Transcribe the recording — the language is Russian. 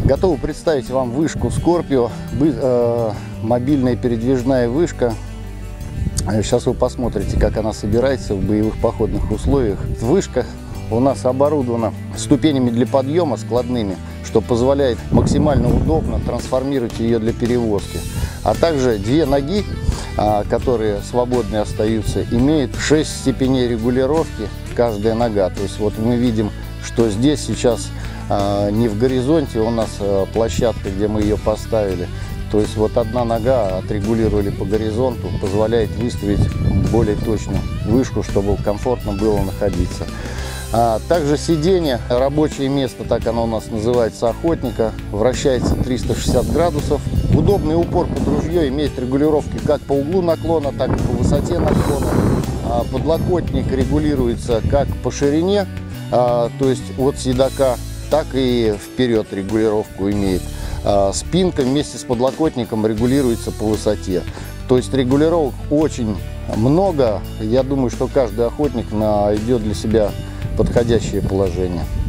Готовы представить вам вышку Scorpio, мобильная передвижная вышка. Сейчас вы посмотрите, как она собирается в боевых походных условиях. Вышка у нас оборудована ступенями для подъема складными, что позволяет максимально удобно трансформировать ее для перевозки. А также две ноги, которые свободные остаются, имеют 6 степеней регулировки каждая нога. То есть вот мы видим, что здесь сейчас не в горизонте у нас площадка, где мы ее поставили. То есть вот одна нога отрегулировали по горизонту, позволяет выставить более точную вышку, чтобы комфортно было находиться. Также сиденье, рабочее место, так оно у нас называется, охотника, вращается 360 градусов. Удобный упор под ружье, имеет регулировки как по углу наклона, так и по высоте наклона. Подлокотник регулируется как по ширине, то есть от седока, так и вперед регулировку имеет. Спинка вместе с подлокотником регулируется по высоте. То есть регулировок очень много. Я думаю, что каждый охотник найдет для себя подходящее положение.